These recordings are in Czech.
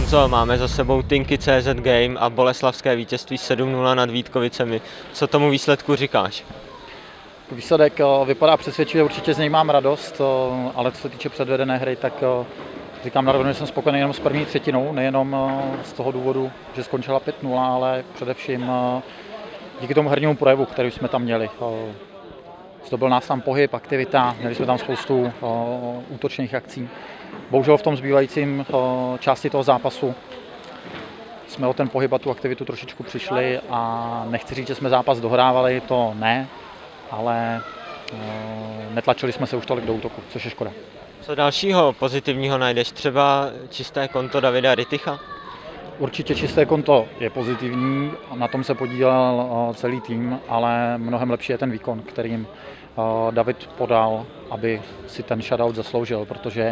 Honzo, máme za sebou Tinky CZ Game a boleslavské vítězství 7-0 nad Vítkovicemi. Co tomu výsledku říkáš? Výsledek vypadá přesvědčivě, určitě z něj mám radost, ale co se týče předvedené hry, tak říkám na rovinu, že jsem spokojený jenom s první třetinou, nejenom z toho důvodu, že skončila 5-0, ale především díky tomu hernímu projevu, který jsme tam měli. Zdobil nás tam pohyb, aktivita, měli jsme tam spoustu útočných akcí. Bohužel v tom zbývajícím části toho zápasu jsme o ten pohyb a tu aktivitu trošičku přišli a nechci říct, že jsme zápas dohrávali, to ne, ale netlačili jsme se už tolik do útoku, což je škoda. Co dalšího pozitivního najdeš? Třeba čisté konto Davida Ryticha? Určitě čisté konto je pozitivní, na tom se podílel celý tým, ale mnohem lepší je ten výkon, kterým David podal, aby si ten shutout zasloužil, protože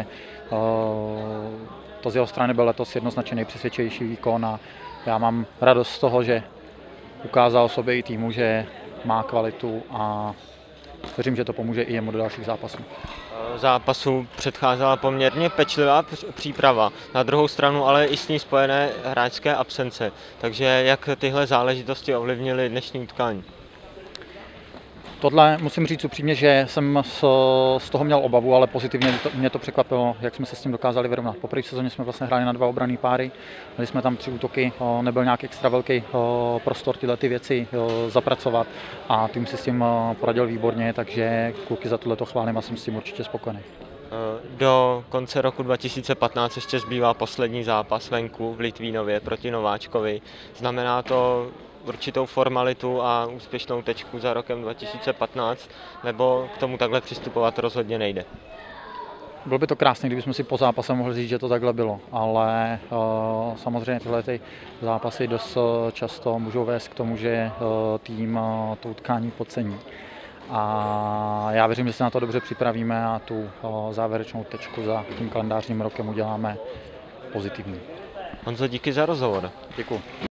to z jeho strany byl letos jednoznačně nejpřesvědčivější výkon a já mám radost z toho, že ukázal sobě i týmu, že má kvalitu a věřím, že to pomůže i jemu do dalších zápasů. Zápasu předcházela poměrně pečlivá příprava, na druhou stranu ale i s ní spojené hráčské absence. Takže jak tyhle záležitosti ovlivnily dnešní utkání? Tohle musím říct upřímně, že jsem z toho měl obavu, ale pozitivně mě to překvapilo, jak jsme se s tím dokázali vyrovnat. Poprvé v sezóně jsme vlastně hráli na 2 obranné páry, měli jsme tam 3 útoky, nebyl nějak extra velký prostor tyhle ty věci zapracovat a tým si s tím poradil výborně, takže kluky za tohleto chválím a jsem s tím určitě spokojený. Do konce roku 2015 ještě zbývá poslední zápas venku v Litvínově proti Nováčkovi. Znamená to určitou formalitu a úspěšnou tečku za rokem 2015, nebo k tomu takhle přistupovat rozhodně nejde? Bylo by to krásné, kdybychom si po zápase mohli říct, že to takhle bylo, ale samozřejmě tyhle ty zápasy dost často můžou vést k tomu, že tým to utkání podcení. A já věřím, že se na to dobře připravíme a tu závěrečnou tečku za tím kalendářním rokem uděláme pozitivní. Honzo, díky za rozhovor. Děkuji.